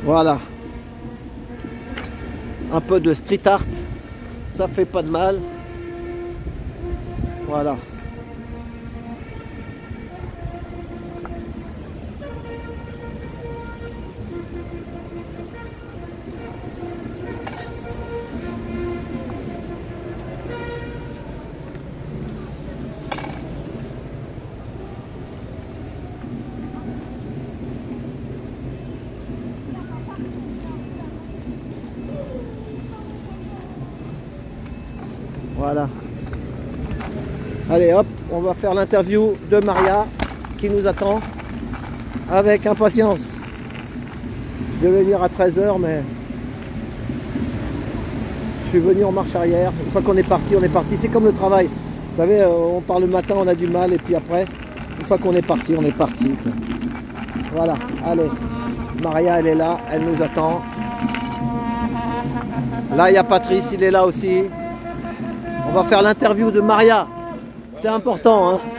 Voilà. Un peu de street art, ça fait pas de mal. Voilà. Voilà. Allez hop, on va faire l'interview de Maria qui nous attend avec impatience. Je devais venir à 13 h mais je suis venu en marche arrière. Une fois qu'on est parti, on est parti. C'est comme le travail. Vous savez, on part le matin, on a du mal et puis après, une fois qu'on est parti, on est parti. Voilà, allez. Maria, elle est là, elle nous attend. Là, il y a Patrice, il est là aussi. On va faire l'interview de Maria. C'est important, hein.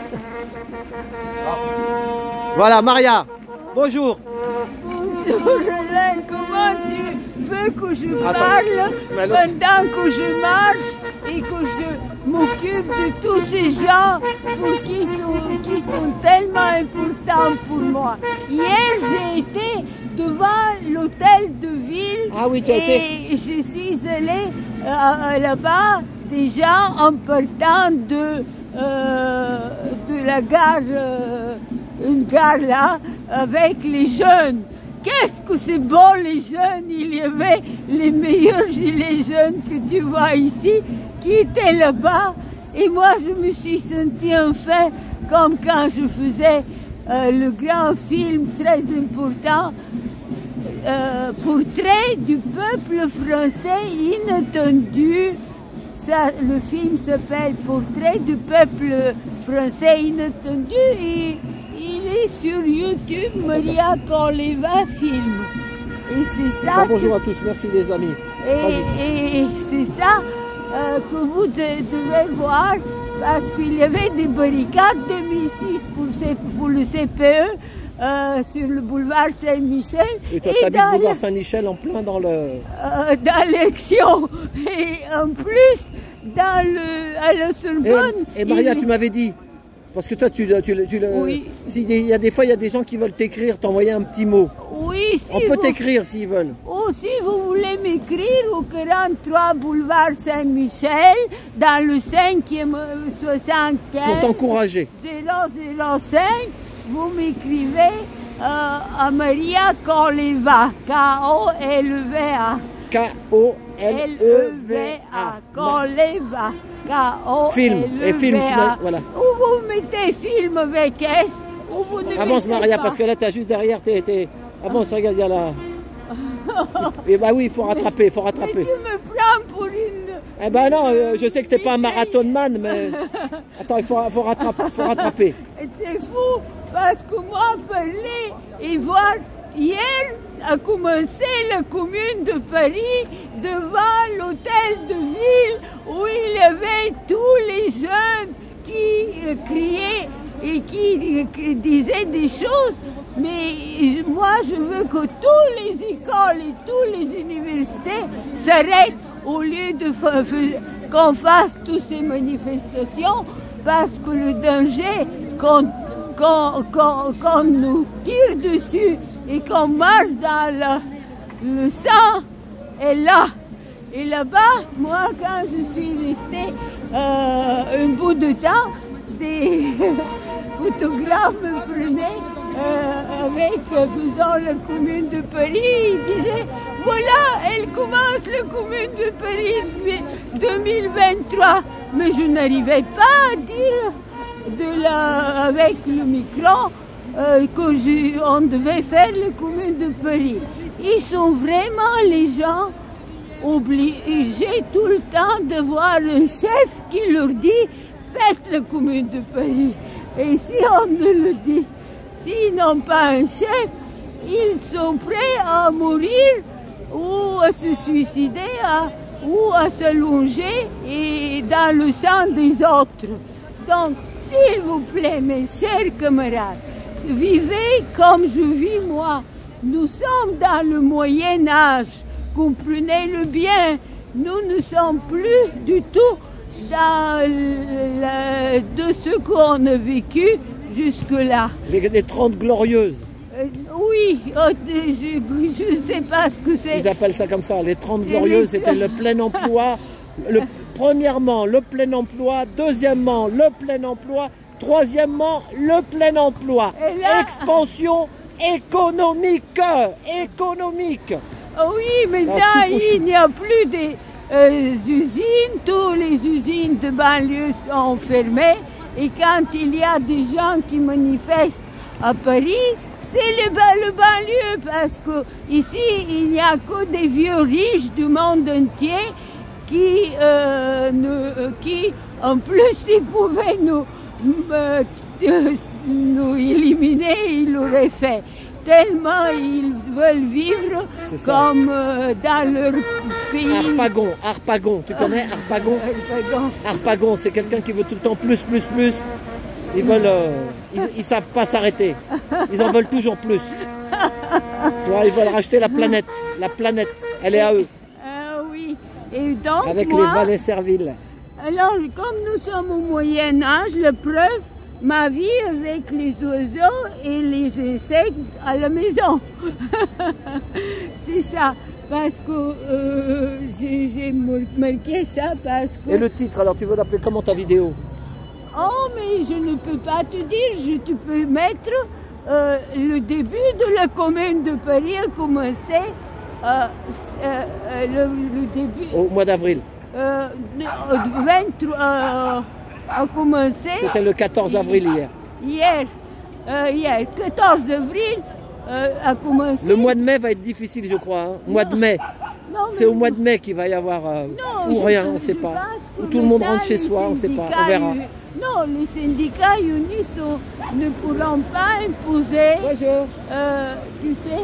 Voilà, Maria. Bonjour. Bonjour, Hélène. Comment tu veux que je parle pendant que je marche et que je m'occupe de tous ces gens qui sont tellement importants pour moi. Hier, j'ai été devant l'hôtel de ville. Ah oui, tu as été. Et je suis allée là-bas déjà en partant de la gare, une gare là, avec les jeunes. Qu'est-ce que c'est bon les jeunes! Il y avait les meilleurs gilets jaunes que tu vois ici, qui étaient là-bas. Et moi, je me suis sentie enfin comme quand je faisais le grand film très important, Portrait du peuple français inattendu. Ça, le film s'appelle Portrait du peuple français inattendu et il est sur YouTube, Maria Koleva film. Et c'est ça. Bonjour à tous, merci les amis. Et c'est ça que vous devez voir parce qu'il y avait des barricades 2006 pour le CPE. Sur le boulevard Saint-Michel. Et toi, tu habites le boulevard Saint-Michel en plein dans le... dans l'action. Et en plus, à la Sorbonne... Et Maria, tu m'avais dit, parce que toi, oui. Il y a des fois, il y a des gens qui veulent t'écrire, t'envoyer un petit mot. Oui, si on peut t'écrire s'ils veulent. Ou si vous voulez m'écrire au 43 boulevard Saint-Michel, dans le 5e 75... Pour t'encourager. 005, vous m'écrivez à Maria Koleva, K-O-L-E-V-A. K-O-L-E-V-A. Koleva, K-O-L-E-V-A. Film, et film, voilà. Ou vous mettez film avec S, ou vous ne avance Maria, pas. parce que là, tu as juste derrière, avance, regarde, il y a là. Et bah oui, il faut rattraper, il faut rattraper. Mais tu me prends pour une... Eh ben non, je sais que tu n'es pas un marathonman, mais... Attends, il faut rattraper. C'est fou, parce que moi, parler et voir, hier a commencé la commune de Paris devant l'hôtel de ville où il y avait tous les jeunes qui criaient et qui disaient des choses. Mais moi, je veux que toutes les écoles et toutes les universités s'arrêtent au lieu de qu'on fasse toutes ces manifestations parce que le danger qu'on nous tire dessus et qu'on marche dans le sang est là. Et là-bas, moi, quand je suis restée un bout de temps, des photographes me prenaient faisant la commune de Paris, ils disaient voilà, elle commence la commune de Paris 2023. Mais je n'arrivais pas à dire avec le micro qu'on devait faire la commune de Paris. Ils sont vraiment les gens obligés tout le temps de voir un chef qui leur dit faites la commune de Paris. Et si on ne le dit, s'ils n'ont pas un chef, ils sont prêts à mourir ou à se suicider ou à se longer et dans le sang des autres. Donc, s'il vous plaît, mes chers camarades, vivez comme je vis moi. nous sommes dans le Moyen-Âge. Comprenez-le bien. Nous ne sommes plus du tout dans de ce qu'on a vécu jusque-là. Les 30 glorieuses. Oui, je ne sais pas ce que c'est. Ils appellent ça comme ça. Les 30 glorieuses, c'était le plein emploi. Premièrement, le plein emploi. Deuxièmement, le plein emploi. Troisièmement, le plein emploi. Là, expansion économique. Économique. Oui, maintenant, il n'y a plus des usines. Toutes les usines de banlieue sont fermées. Et quand il y a des gens qui manifestent à Paris, c'est le banlieue, parce que ici il n'y a que des vieux riches du monde entier qui en plus, s'ils pouvaient nous éliminer, ils l'auraient fait. Tellement ils veulent vivre comme dans leur pays. Harpagon, tu connais Harpagon? Harpagon, c'est quelqu'un qui veut tout le temps plus. Ils veulent, ils savent pas s'arrêter. Ils en veulent toujours plus. Tu vois, ils veulent racheter la planète. La planète, elle est à eux. Oui. Et donc, avec les valets serviles. Alors, comme nous sommes au Moyen-Âge, la preuve, ma vie avec les oiseaux et les insectes à la maison. C'est ça. Parce que j'ai marqué ça parce que... Et le titre, alors tu veux l'appeler comment ta vidéo? Oh, mais je ne peux pas te dire. Tu peux mettre le début de la commune de Paris a commencé le début... Au mois d'avril. 23 a commencé... C'était le 14 avril hier. Hier, 14 avril a commencé... Le mois de mai va être difficile, je crois. Hein. Mois de mai. C'est au mois de mai qu'il va y avoir... ou rien, on ne sait pas. Où tout le monde rentre chez soi, on ne sait pas. On verra. Non, les syndicats unis ne pourront pas imposer... tu sais,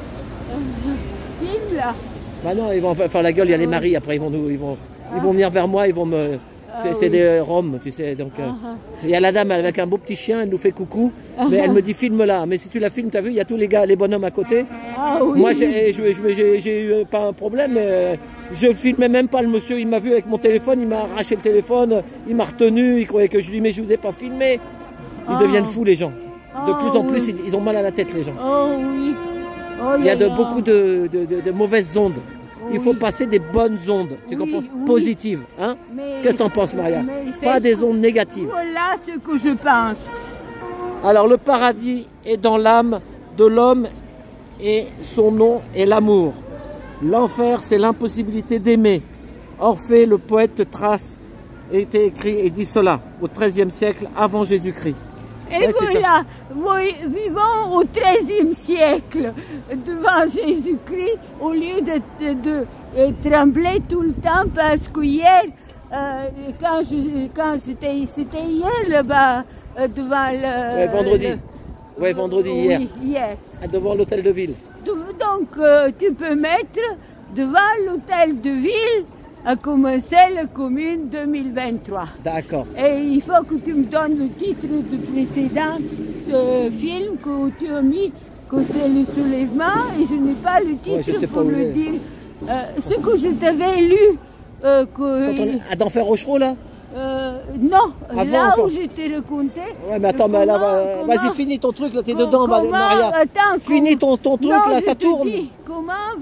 film là. Bah non, ils vont faire la gueule, il y a les maris, après ils vont venir vers moi, ils vont me... C'est des Roms, tu sais, donc... Il y a la dame avec un beau petit chien, elle nous fait coucou, mais elle me dit filme-la. Mais si tu la filmes, tu as vu, il y a tous les gars, les bonhommes à côté. Oui. Moi, j'ai eu pas un problème, mais je filmais même pas le monsieur, il m'a vu avec mon téléphone, il m'a arraché le téléphone, il m'a retenu, il croyait que je lui mais je vous ai pas filmé. Ils deviennent fous, les gens. De plus en plus, ils ont mal à la tête, les gens. Oh oui. Oh, il y a beaucoup de mauvaises ondes. Il faut passer des bonnes ondes, tu comprends? Positives. Hein? Qu'est-ce que tu en penses, Maria? Pas des ondes négatives. Voilà ce que je pense. Alors, le paradis est dans l'âme de l'homme et son nom est l'amour. L'enfer, c'est l'impossibilité d'aimer. Orphée, le poète Thrace, était écrit et dit cela au XIIIe siècle avant Jésus-Christ. Et voilà, vivons au XIIIe siècle devant Jésus-Christ au lieu de trembler tout le temps parce que hier, quand c'était hier là-bas devant le... Ouais, vendredi. Oui, vendredi hier. Oui, hier. Devant l'hôtel de ville. Donc tu peux mettre devant l'hôtel de ville a commencé la commune 2023. D'accord. Et il faut que tu me donnes le titre du précédent film que tu as mis, que c'est le soulèvement, et je n'ai pas le titre pour le dire. Ce que je t'avais lu. D'Enfer Rochereau, là non, avant, là encore. où je t'ai raconté. Ouais, mais attends, mais là, vas-y, finis ton truc, là, t'es dedans, Maria. Finis ton truc, là, ça tourne. Dis, comment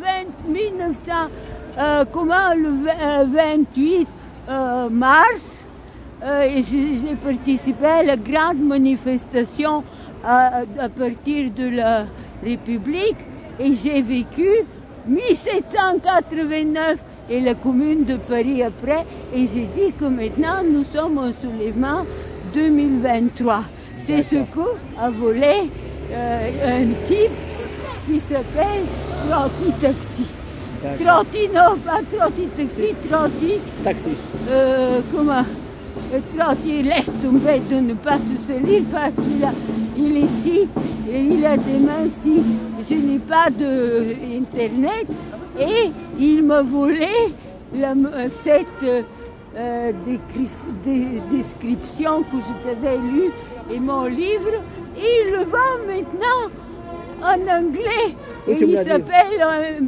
le 28 mars, j'ai participé à la grande manifestation à partir de la République et j'ai vécu 1789 et la commune de Paris après et j'ai dit que maintenant nous sommes au soulèvement 2023. C'est ce qu'a volé un type qui s'appelle Trotti Taxi. Trotti, non, pas Trotti Taxi, Trotti... Taxi. Comment Trotti laisse tomber de ne pas se salir parce qu'il est ici et il a des mains ici. Je n'ai pas d'internet et il m'a volé cette description que je t'avais lue et mon livre. Et il le vend maintenant en anglais. Oui, Et tu me il l'as dit. s'appelle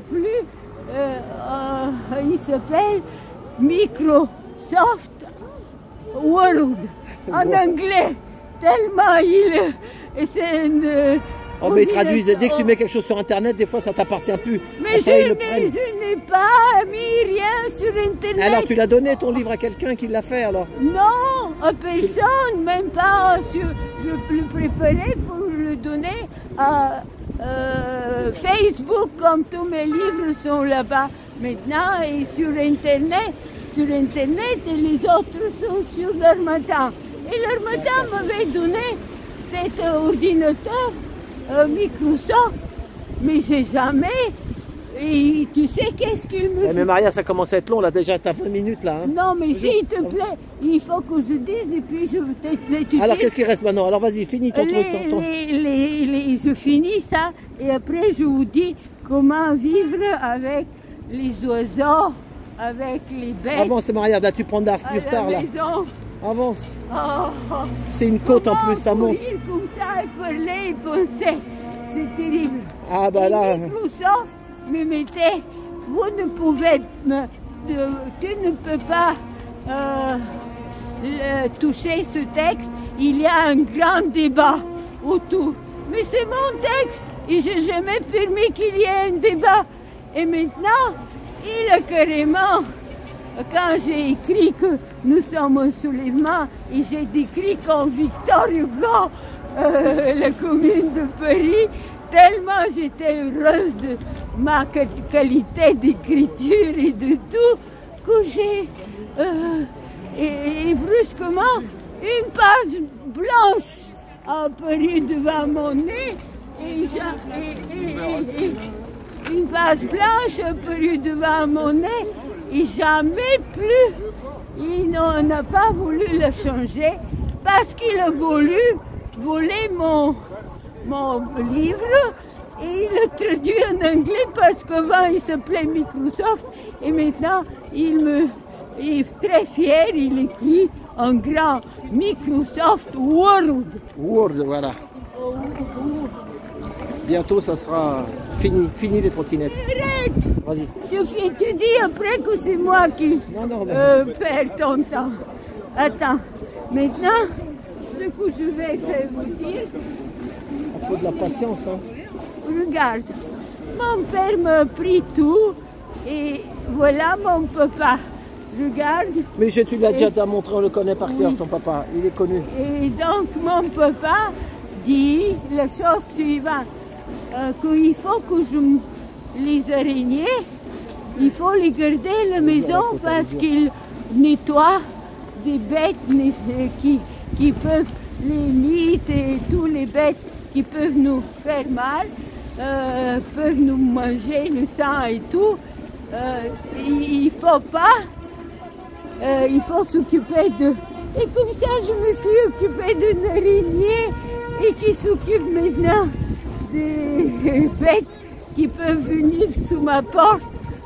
il s'appelle Microsoft Word en Ouais. anglais. Tellement et c'est une Oh, mais ils traduisent. Dès que tu ordinateur. mets quelque chose sur Internet, des fois, ça t'appartient plus. Mais Après, ils le je prennent. n'ai pas mis rien sur Internet. Alors, tu l'as donné ton livre à quelqu'un qui l'a fait, alors? Non, à personne, même pas. Je le préparais pour le donner à Facebook, comme tous mes livres sont là-bas maintenant, et sur Internet, et les autres sont sur l'Harmattan. Et l'Harmattan m'avait donné cet ordinateur Microsoft, mais j'ai jamais. Et tu sais qu'est-ce qu'il me Eh, mais Maria, ça commence à être long, là, déjà, t'as 20 minutes, là. Hein. Non, mais s'il te plaît, il faut que je dise et puis je vais t'étudier. Alors, qu'est-ce qui reste maintenant? Alors, vas-y, finis ton truc. Je finis ça et après je vous dis comment vivre avec les oiseaux, avec les bêtes. Avance, Maria, là, tu prends du à retard, la là. maison. Avance. Oh, C'est une côte en plus, ça comment monte. courir comme ça et parler et penser, c'est terrible. Ah, bah Et là. Microsoft me mettait, vous ne pouvez, tu ne peux pas toucher ce texte, il y a un grand débat autour. Mais c'est mon texte et je n'ai jamais permis qu'il y ait un débat. Et maintenant, il a carrément, quand j'ai écrit que nous sommes un soulèvement, et j'ai décrit comme Victor Hugo, la commune de Paris, tellement j'étais heureuse de ma qualité d'écriture et de tout, que j'ai, et brusquement, une page blanche a apparu devant mon nez, et une page blanche a apparu devant mon nez, et jamais plus. Il n'a pas voulu le changer parce qu'il a voulu voler mon livre et il l'a traduit en anglais parce qu'avant il s'appelait Microsoft et maintenant il est très fier, il écrit en grand Microsoft Word. Word, voilà. Bientôt, ça sera fini les trottinettes. Arrête! Vas-y. Tu dis après que c'est moi qui Non, perds ton temps. Attends, maintenant, ce que je vais faire vous dire, il faut de la patience, hein. regarde, mon père m'a pris tout et voilà mon papa. Regarde. Mais tu l'as déjà montré, on le connaît par cœur, ton papa, il est connu. Et donc mon papa dit la chose suivante, qu'il faut que les araignées, il faut les garder à la maison parce qu'ils nettoient des bêtes qui peuvent, les mites et tous les bêtes qui peuvent nous faire mal, peuvent nous manger le sang et tout. Il faut pas, il faut s'occuper de... Et comme ça, je me suis occupée d'une araignée et qui s'occupe maintenant des bêtes qui peuvent venir sous ma porte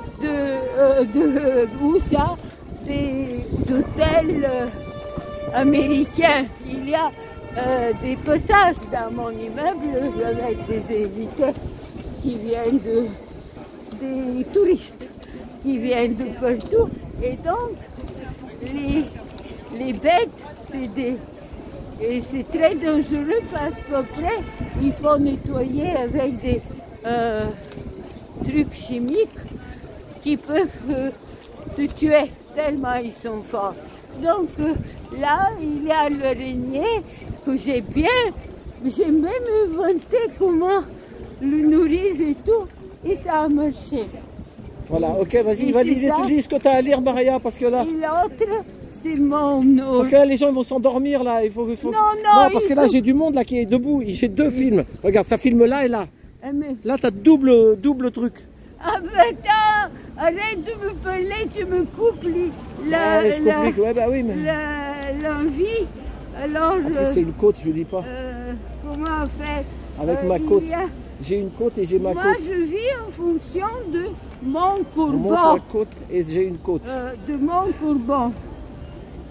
où ça, des hôtels américains. Il y a des passages dans mon immeuble avec des invités qui viennent des touristes qui viennent de partout. Et donc, les bêtes, et c'est très dangereux parce qu'après, il faut nettoyer avec des trucs chimiques qui peuvent te tuer tellement ils sont forts. Donc là, il y a l'araignée que j'ai même inventé comment le nourrir et tout, et ça a marché. Voilà, ok, vas-y, tu dis ce que tu as à lire, Maria, parce que là... Et l'autre, c'est mon... Parce que là, les gens vont s'endormir, là, il faut... Non, parce que là, j'ai du monde, là, qui est debout, j'ai deux films. Regarde, ça filme là et là. Mais... Là, tu as double truc. Ah ben attends, arrête de me parler, tu me coupes l'envie. Alors, en plus, c'est une côte, je dis pas. comment on fait? Avec ma côte. J'ai une côte et j'ai ma côte. Moi, je vis en fonction de mon courbon. On monte la côte et j'ai une côte. De mon courbon.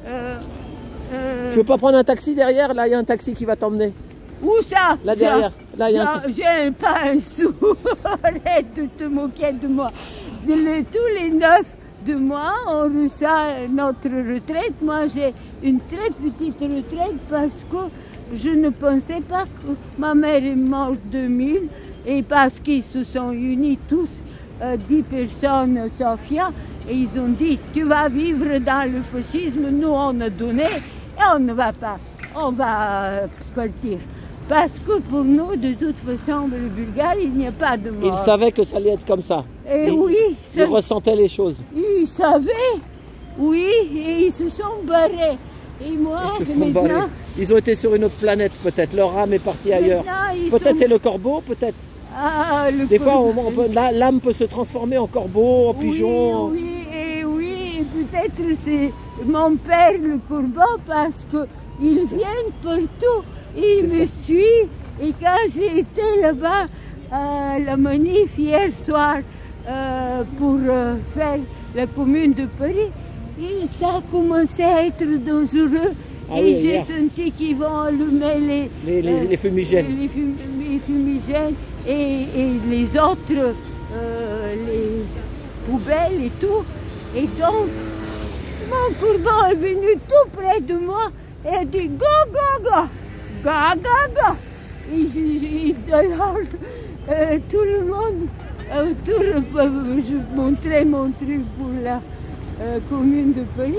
Tu veux pas prendre un taxi derrière? Là, il y a un taxi qui va t'emmener. Où ça? Là derrière. Là, il y a J'ai pas un sou. Arrête de te moquer de moi. Tous les 9 de mois, on reçoit notre retraite. Moi, j'ai une très petite retraite parce que je ne pensais pas que ma mère est morte en 2000 et parce qu'ils se sont unis tous, 10 personnes, Sofia, et ils ont dit tu vas vivre dans le fascisme, nous on a donné et on ne va pas, on va partir. Parce que pour nous, de toute façon, le Bulgare, il n'y a pas de mort. Ils savaient que ça allait être comme ça. Et oui, ils ressentaient les choses. Ils savaient, oui, et ils se sont barrés. Et moi, maintenant, ils ont été sur une autre planète peut-être, leur âme est partie ailleurs. Peut-être c'est le corbeau, peut-être. Ah, des fois, l'âme peut se transformer en corbeau, en pigeon. Oui, peut-être c'est mon père le corbeau parce qu'ils viennent partout. Il me suit et quand j'ai été là-bas à la manif hier soir pour faire la commune de Paris, et ça a commencé à être dangereux et j'ai senti qu'ils vont allumer les fumigènes. Les fumigènes et les autres, les poubelles et tout. Et donc, mon corbeau est venu tout près de moi et a dit go, go, go. Ga, ga, ga. Et alors, tout le monde autour, je montrais mon truc pour la commune de Paris.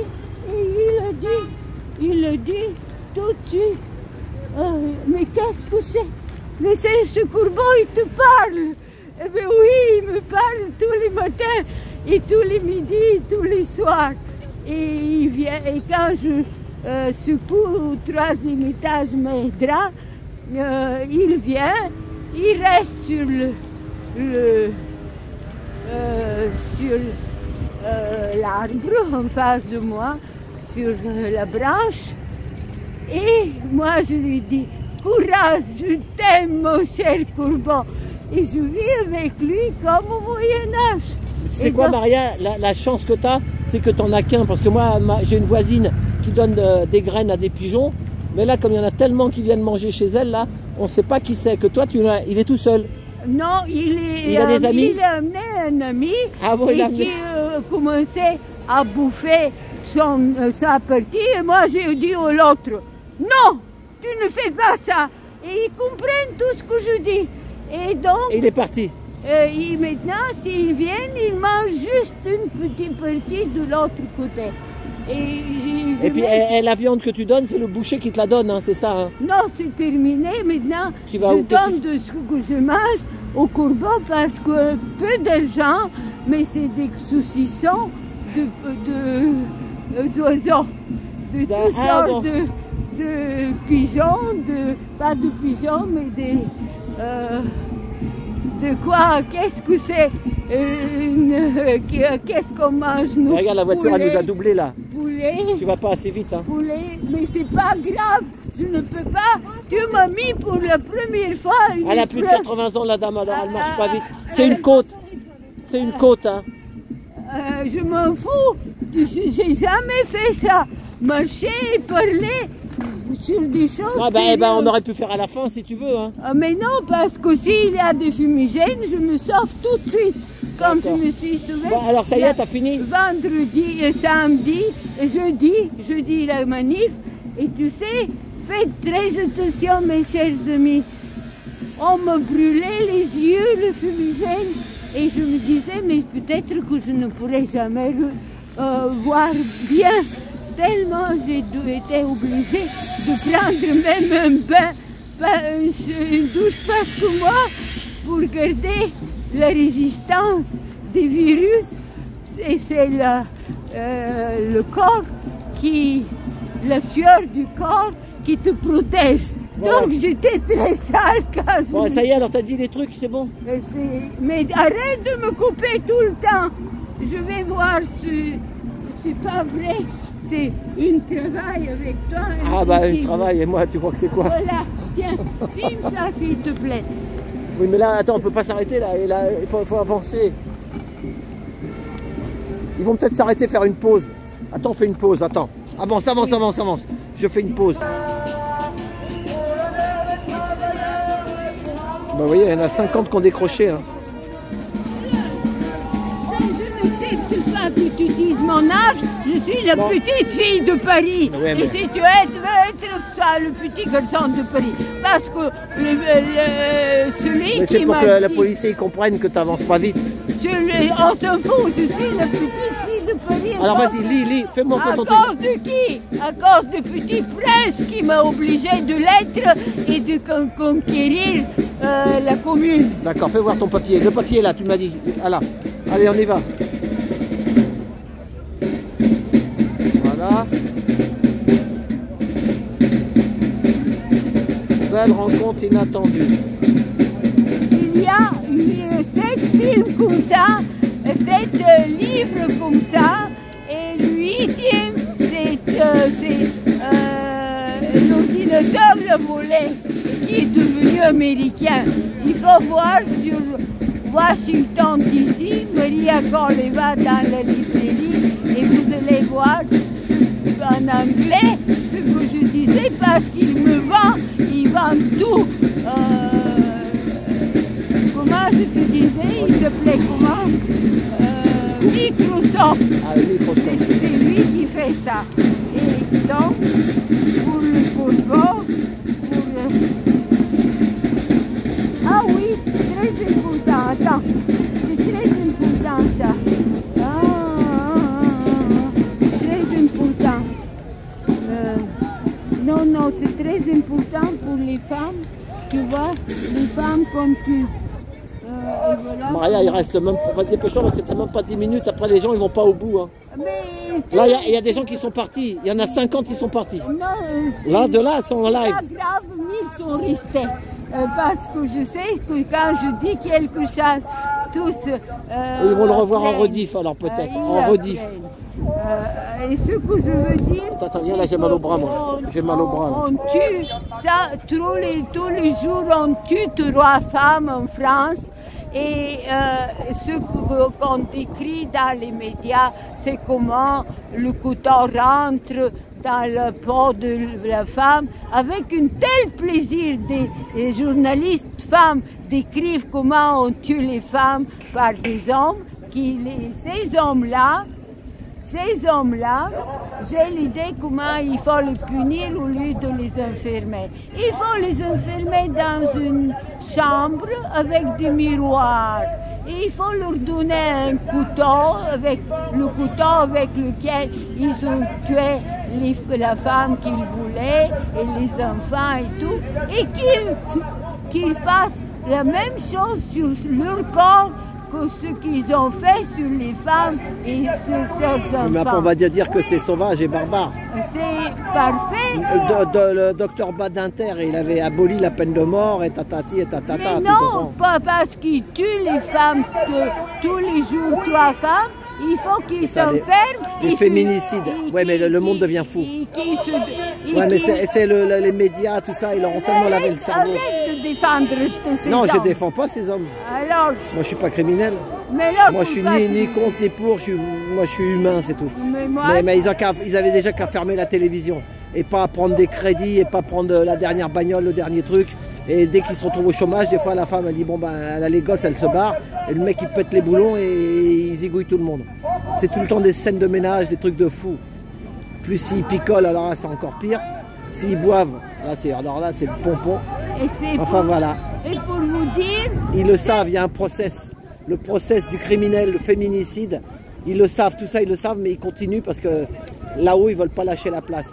Et il a dit tout de suite, mais qu'est-ce que c'est? Mais c'est ce corbeau, il te parle. Eh bien oui, il me parle tous les matins, et tous les midis, tous les soirs. Et il vient, et quand je secoue au 3e étage mes draps, il vient, il reste sur l'arbre en face de moi, sur la branche, et moi je lui dis courage, je t'aime mon cher corbeau, et je vis avec lui comme au Moyen-Âge. C'est quoi, Maria, la chance que tu as, c'est que tu n'en as qu'un, parce que moi j'ai une voisine qui donne des graines à des pigeons, mais là comme il y en a tellement qui viennent manger chez elle, là on ne sait pas qui c'est, que toi il est tout seul. Non, il a des amis. Il a amené un ami qui commençait à bouffer sa partie, et moi j'ai dit à l'autre, non, tu ne fais pas ça, et ils comprennent tout ce que je dis. Et donc, il est parti. Maintenant, s'ils viennent, ils mangent juste une petite partie de l'autre côté. Et puis la viande que tu donnes, c'est le boucher qui te la donne, hein, c'est ça, hein? Non, c'est terminé. Maintenant, je donne de ce que je mange au corbeau parce que peu d'argent, mais c'est des saucissons d'oiseaux, de toutes sortes de pigeons, pas de pigeons, mais des... de quoi? Qu'est-ce que c'est? Qu'est-ce qu'on mange nous? Regarde, la voiture elle nous a doublé là. Poulet. Tu vas pas assez vite, hein? Poulet, mais c'est pas grave. Je ne peux pas. Tu m'as mis pour la première fois. Elle a plus de 80 ans, la dame, alors elle marche pas vite. C'est une côte. C'est une côte, hein? Je m'en fous. J'ai jamais fait ça. Marcher et parler sur des choses. Ah on aurait pu faire à la fin si tu veux, hein? Mais non, parce que s'il y a des fumigènes, je me sauve tout de suite. Comme je me suis sauvée. Bon, alors ça y est, t'as fini? Vendredi, samedi, jeudi la manif. Et tu sais, faites très attention, mes chers amis. On m'a brûlé les yeux, le fumigène. Et je me disais, mais peut-être que je ne pourrais jamais voir bien. Tellement j'ai été obligée de prendre même un bain, une douche parce que moi, pour garder la résistance des virus, et c'est le corps la sueur du corps qui te protège. Voilà. Donc j'étais très sale quand je... Bon, ça y est, alors t'as dit des trucs, c'est bon. Mais arrête de me couper tout le temps. Je vais voir si c'est pas vrai. C'est un travail avec toi. Ah bah un travail, et moi tu crois que c'est quoi? Voilà, tiens, filme ça s'il te plaît. Oui mais là, attends, on peut pas s'arrêter là, et là il faut avancer. Ils vont peut-être s'arrêter, faire une pause. Attends, fais une pause, attends. Avance. Je fais une pause. Bah, vous voyez, il y en a 50 qui ont décroché. Hein. Je n'accepte pas que tu dises mon âge. Je suis la petite fille de Paris. Ouais, mais... Et si tu veux être ça, le petit garçon de Paris. Parce que celui qui m'a dit... C'est pour que la police comprenne que tu n'avances pas vite. On s'en fout, je suis la petite fille de Paris. Alors vas-y, lis, fais-moi ton truc. À cause de qui? À cause du petit prince qui m'a obligé de l'être et de conquérir la commune. D'accord, fais voir ton papier. Le papier là, tu m'as dit. Voilà. Allez, on y va. Voilà. Belle rencontre inattendue. Il y a 7 films comme ça, 7 livres comme ça, et le 8e, c'est l'ordinateur le volet, qui est devenu américain. Il faut voir sur Washington DC, Maria Koleva dans la librairie, et vous allez voir en anglais ce que je disais, parce qu'il me vend, il vend tout. Comment je te disais, il s'appelait comment Microsoft. Ah, Microsoft. C'est lui qui fait ça. Et donc, pour le football, ah oui, très important. Attends, c'est très important ça. Très important. Non, c'est très important pour les femmes. Tu vois, les femmes comme tu. Voilà. Maria, il reste même pas, dépêchons parce que t'as même pas 10 minutes, après les gens ils vont pas au bout. Hein. Mais là, il y a des gens qui sont partis, il y en a 50 qui sont partis. Non, là, de là, ils sont en live. C'est pas grave, mais ils sont restés. Parce que je sais que quand je dis quelque chose, tous... ils vont le revoir en rediff alors peut-être, en rediff. Et ce que je veux dire... Attends, viens là, j'ai mal au bras moi. J'ai mal au bras. On tue, ça, tous les jours, on tue 3 femmes en France. Et ce qu'on écrit dans les médias, c'est comment le couteau rentre dans le pot de la femme, avec un tel plaisir des journalistes femmes décrivent comment on tue les femmes par des hommes, ces hommes-là, j'ai l'idée comment il faut les punir au lieu de les enfermer. Il faut les enfermer dans une chambre avec des miroirs. Et il faut leur donner un couteau, avec le couteau avec lequel ils ont tué la femme qu'ils voulaient, et les enfants et tout, et qu'ils fassent la même chose sur leur corps que ce qu'ils ont fait sur les femmes et sur leurs enfants. Mais après, on va dire que c'est sauvage et barbare. C'est parfait. Le docteur Badinter, il avait aboli la peine de mort et tatati et tatata. Mais non, pas parce qu'il tue les femmes tous les jours 3 femmes. Il faut qu'ils s'enferment. Les féminicides. Oui, mais le monde devient fou. Oui, mais c'est les médias, tout ça, ils leur ont tellement lavé le cerveau. Arrête de défendre ces non, hommes. Je ne défends pas ces hommes. Alors, moi, je ne suis pas criminel. Mais là, moi, je suis ni contre ni pour. Moi, je suis humain, c'est tout. Mais ils avaient déjà qu'à fermer la télévision. Et pas prendre des crédits, et pas prendre la dernière bagnole, le dernier truc. Et dès qu'ils se retrouvent au chômage, des fois la femme elle dit bon ben elle a les gosses, elle se barre, et le mec il pète les boulons et il zigouille tout le monde. C'est tout le temps des scènes de ménage, des trucs de fou. Plus s'ils picolent, alors là c'est encore pire. S'ils boivent, alors là c'est le pompon. Enfin voilà. Et pour vous dire... Ils le savent, il y a un process. Le process du criminel, le féminicide, ils le savent, tout ça ils le savent, mais ils continuent parce que là-haut ils veulent pas lâcher la place.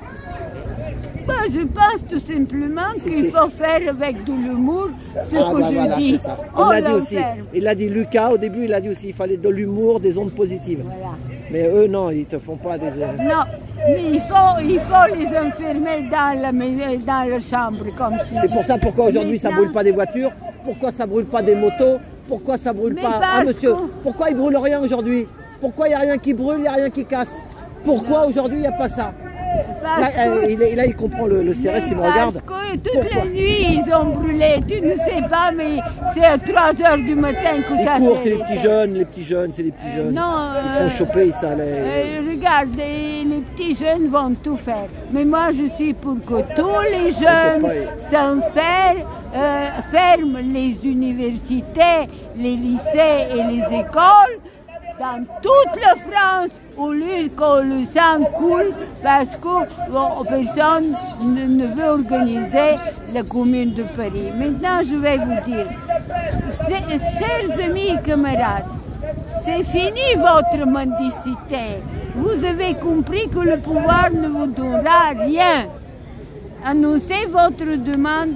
Je pense tout simplement qu'il faut faire avec de l'humour ce que je dis. Il l'a dit aussi. Il l'a dit, Lucas, au début, il a dit aussi il fallait de l'humour, des ondes positives. Voilà. Mais eux, non, ils te font pas des... Non, mais il faut les enfermer dans la chambre, comme je dis. C'est pour ça pourquoi aujourd'hui ça brûle pas des voitures, pourquoi ça brûle pas des motos, pourquoi ça brûle pas... Ah monsieur, pourquoi il brûle rien aujourd'hui? Pourquoi il n'y a rien qui brûle, il n'y a rien qui casse? Pourquoi aujourd'hui il n'y a pas ça? Là, il comprend le CRS, il me regarde. Parce que toute la nuit, ils ont brûlé. Tu ne sais pas, mais c'est à 3 h du matin que ça court, c'est les petits jeunes, c'est des petits jeunes. Non, ils sont chopés, ça. Regarde, les petits jeunes vont tout faire. Mais moi, je suis pour que tous les jeunes s'enferment ferme les universités, les lycées et les écoles dans toute la France au lieu que le sang coule parce que personne ne veut organiser la commune de Paris. Maintenant, je vais vous dire, chers amis et camarades, c'est fini votre mendicité. Vous avez compris que le pouvoir ne vous donnera rien. Annoncez votre demande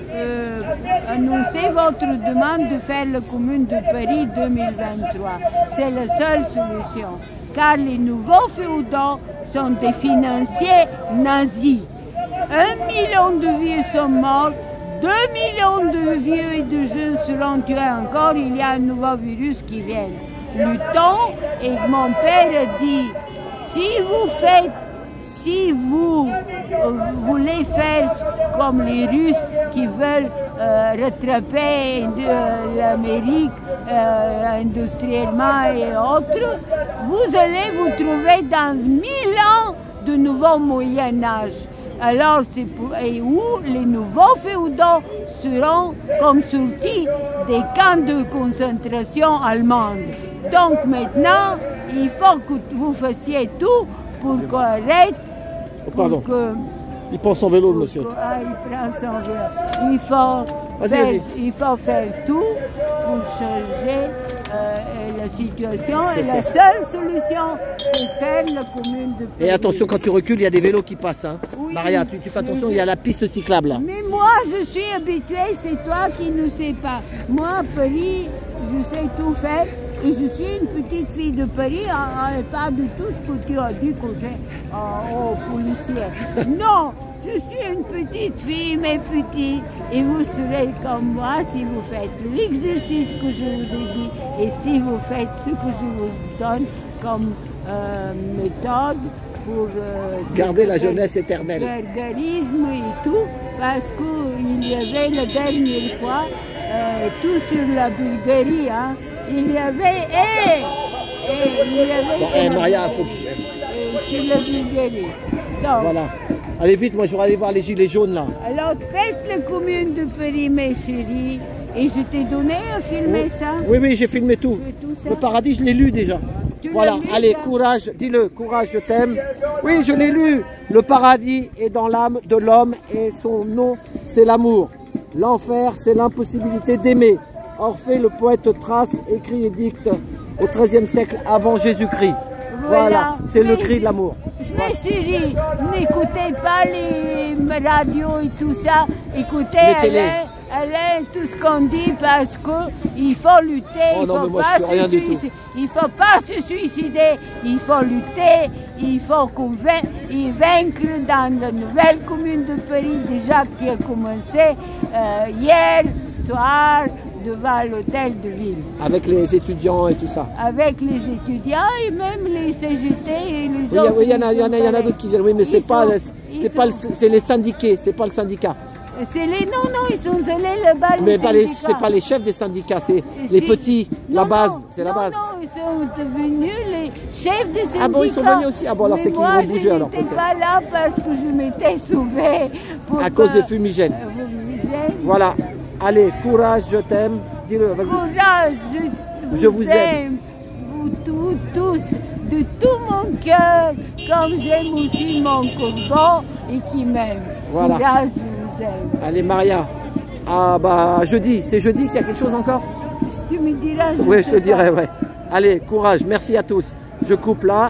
de faire la commune de Paris 2023. C'est la seule solution. Car les nouveaux féodaux sont des financiers nazis. 1 million de vieux sont morts. 2 millions de vieux et de jeunes seront tués encore. Il y a un nouveau virus qui vient. Luttons, et mon père a dit, si vous voulez faire comme les Russes qui veulent rattraper l'Amérique industriellement et autres, vous allez vous trouver dans 1000 ans de nouveau Moyen-Âge. Alors, où les nouveaux féodaux seront comme sortis des camps de concentration allemands. Donc maintenant, il faut que vous fassiez tout pour qu'on arrête. Pardon. Il prend son vélo, monsieur. Il prend son vélo. Il faut faire tout pour changer la situation. Et la seule solution, c'est faire la commune de Paris. Et attention, quand tu recules, il y a des vélos qui passent. Hein. Oui, Maria, tu fais attention, il y a la piste cyclable. Là. Mais moi, je suis habituée, c'est toi qui ne sais pas. Moi, à Paris, je sais tout faire. Et je suis une petite fille de Paris, pas du tout ce que tu as dit que j'ai aux policiers. Non, je suis une petite fille, mais petite, et vous serez comme moi si vous faites l'exercice que je vous ai dit, et si vous faites ce que je vous donne comme méthode pour garder la jeunesse éternelle. Gargarisme et tout, parce qu'il y avait la dernière fois, tout sur la Bulgarie, hein. Il y avait Maria, il faut que sur la Bulgarie. Donc, voilà. Allez vite, moi je vais aller voir les gilets jaunes là. Alors faites la commune de Paris, mes chéris. Et je t'ai donné à filmer ça. Oui, j'ai filmé tout. Le paradis, je l'ai lu déjà. Voilà, allez, courage, dis-le, courage, je t'aime. Oui, je l'ai lu. Le paradis est dans l'âme de l'homme et son nom, c'est l'amour. L'enfer, c'est l'impossibilité d'aimer. Orphée, le poète trace, écrit et dicte au XIIIe siècle avant Jésus-Christ. Voilà, c'est le cri de l'amour. Mais chérie, n'écoutez pas les radios et tout ça. Écoutez, Alain, tout ce qu'on dit parce qu'il faut lutter. Il ne faut pas se suicider. Il faut lutter. Il faut vaincre dans la nouvelle commune de Paris déjà qui a commencé hier soir devant l'hôtel de ville. Avec les étudiants et tout ça. Avec les étudiants et même les CGT et les autres. Oui, il y en a d'autres qui viennent. Oui, mais c'est les syndiqués, c'est pas le syndicat. Non, ils sont allés là-bas. Mais c'est pas les chefs des syndicats, c'est les petits, la base, c'est la base. Non, ils sont devenus les chefs des syndicats. Ah bon, ils sont venus aussi. Ah bon, alors c'est qu'ils vont bouger alors. Je n'étais pas là parce que je m'étais sauvée. À cause des fumigènes. Voilà. Allez, courage, je t'aime. Dis-le, vas-y. Courage, je vous aime. Vous tous, de tout mon cœur, comme j'aime aussi mon corbeau et qui m'aime. Voilà. Courage, je vous aime. Allez, Maria. Ah bah, jeudi. C'est jeudi qu'il y a quelque chose encore? Tu me diras. Oui, je te dirai, ouais. Allez, courage. Merci à tous. Je coupe là.